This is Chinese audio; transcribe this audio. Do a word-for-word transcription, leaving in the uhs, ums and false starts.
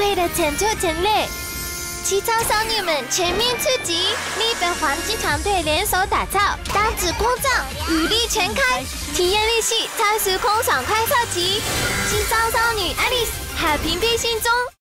为了拯救人类，七招少女们全面出击！日本黄金团队联手打造单子空藏，武力全开，体验日系超时空爽快射击。七招少女 Alice 好评被心中。